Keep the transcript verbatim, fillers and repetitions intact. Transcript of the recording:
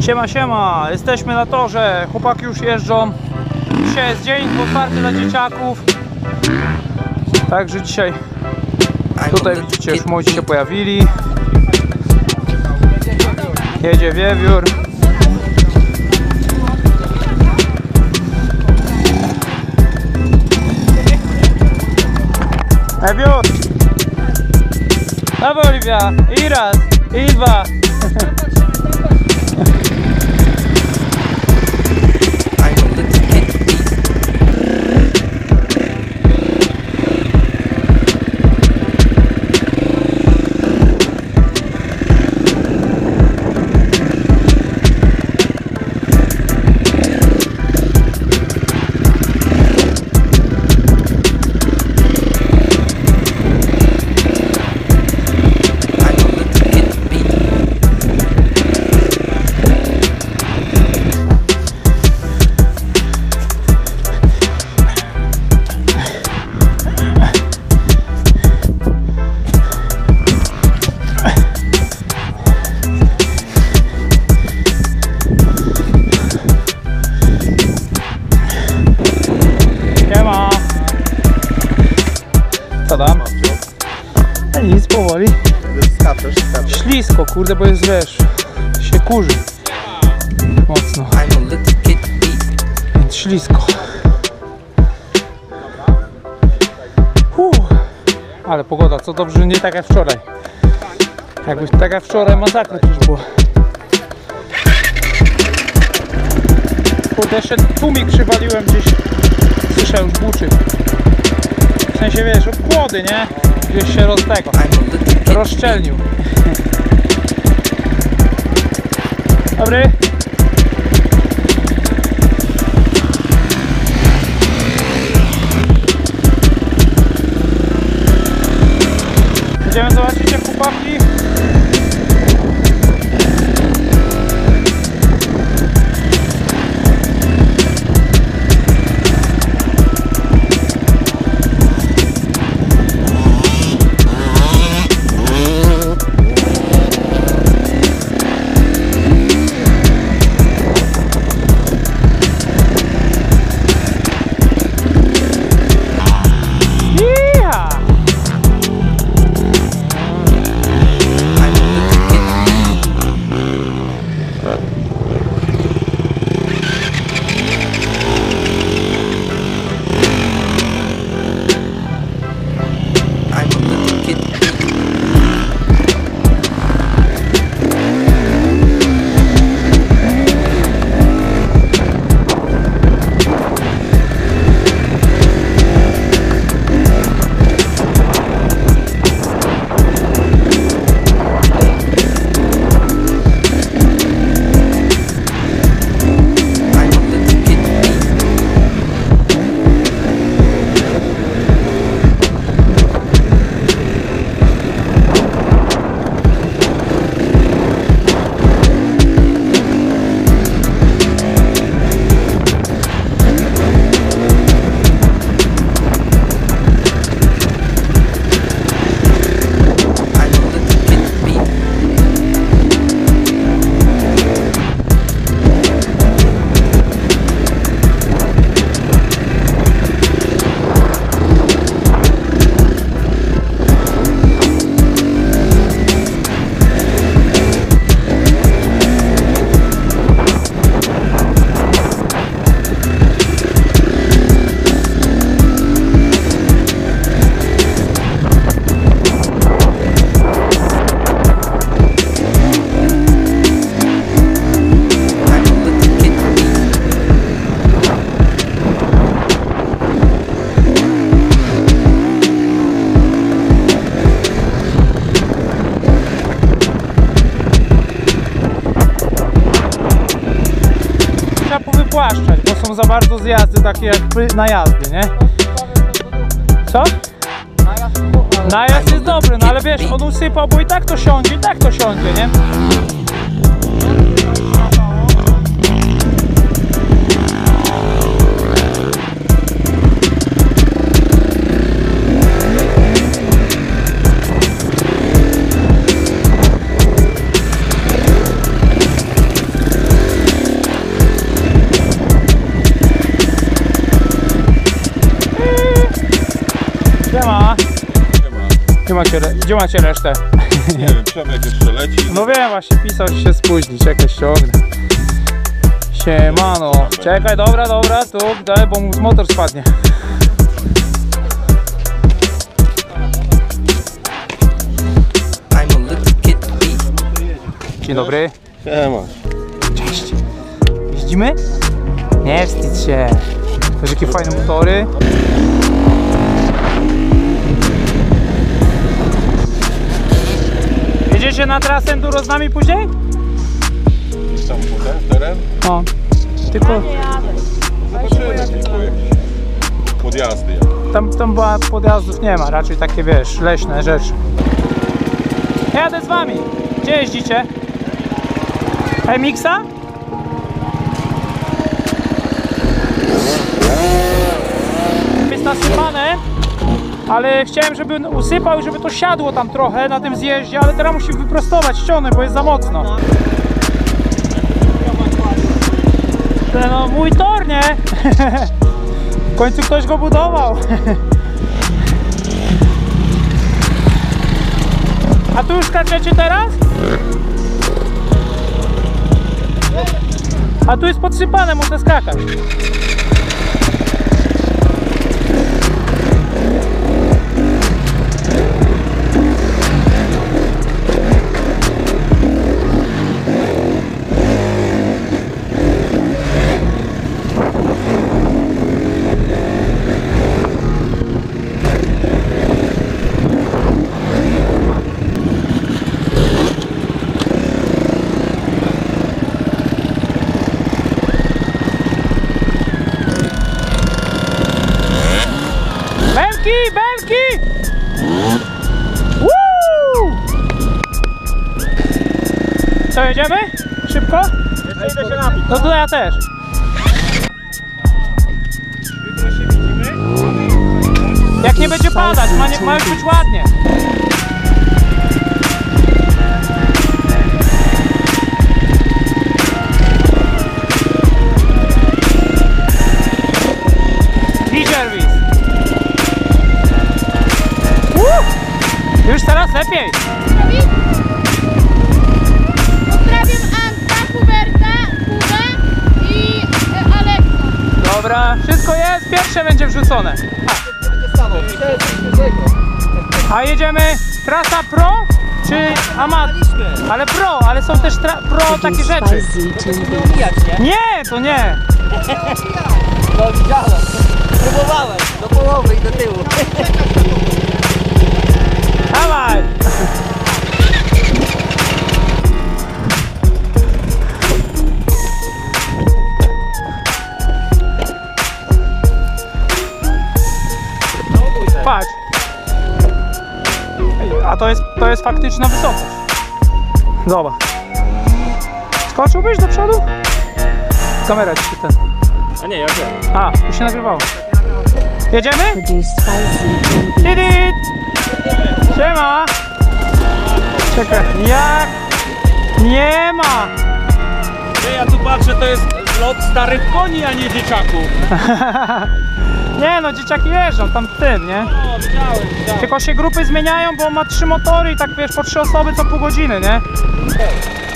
Siema, siema, jesteśmy na torze, chłopaki już jeżdżą. Dzisiaj jest dzień otwarty dla dzieciaków. Także dzisiaj tutaj widzicie, już młodzi się pojawili. Jedzie wiewiór. Wiewiór! Dawaj, Oliwia! I raz, i dwa! Co tam? A nic, powoli. Skaczesz, skaczesz. Ślisko, kurde, bo jest, wiesz, się kurzy mocno, więc ślisko. Uff. Ale pogoda, co dobrze, że nie tak jak wczoraj. Jakby tak jak wczoraj, masakra już było. Kurde, jeszcze tłumik przywaliłem gdzieś, słyszę, już buczy. W sensie, wiesz, obkłody, nie? Gdzieś się roz tego rozszczelnił. Dobry? Idziemy zobaczyć, jak chłopaki. Płaszczać, bo są za bardzo zjazdy takie jak najazdy, nie? Co? Najazd jest dobry, no ale wiesz, on usypał, bo i tak to siądzie, i tak to siądzie, nie? macie, re- gdzie macie resztę? Nie wiem, Przemek jeszcze leci. No wiem, właśnie pisał, że się spóźni, czekaj, ściągnę. Siemano. Czekaj, dobra, dobra, tu, daj, bo mu motor spadnie. Dzień dobry. Siema. Cześć. Jeździmy? Nie wstydź się. Wiesz, jakie fajne motory. Jedziecie na trasę enduro z nami później? Tam potem, teren? O, tylko Zobaczymy, tylko jakieś podjazdy. Jak. tam, tam była podjazdów nie ma, raczej takie wiesz, leśne rzeczy. Jadę z wami. Gdzie jeździcie? Emixa? Jest nasypane, ale chciałem, żeby usypał i żeby to siadło tam trochę na tym zjeździe, ale teraz musi wyprostować ścianę, bo jest za mocno. No mój tor, nie? W końcu ktoś go budował. A tu już skaczecie teraz? A tu jest podsypane, można skakać. Belki, belki! Woo! Co, jedziemy? Szybko? Idę się napić. No to ja też. Jutro się widzimy. Jak nie będzie padać, ma, nie, ma już być ładnie. Serwis. Już teraz lepiej. Pozdrawiam Anka, Huberta, Kubę i e, Aleksa. Dobra, wszystko jest, pierwsze będzie wrzucone. A, A jedziemy trasa pro czy amator? Ale pro, ale są też tra- pro takie rzeczy. Nie, to nie. No widziałem, próbowałem, do połowy i do tyłu. Dawaj. Patrz. A to jest, to jest faktyczna wysokość. Zobacz. Skoczyłbyś do przodu? Kamera ci się ten. A nie, ja wiem. A, już się nagrywało. Jedziemy? Tidit! Siema! Czekaj, jak? Nie ma! Ty, ja tu patrzę, to jest lot starych koni, a nie dzieciaków. Nie no, dzieciaki jeżdżą tam tym, nie? O, widziałem, widziałem. Tylko się grupy zmieniają, bo on ma trzy motory i tak wiesz, po trzy osoby co pół godziny, nie?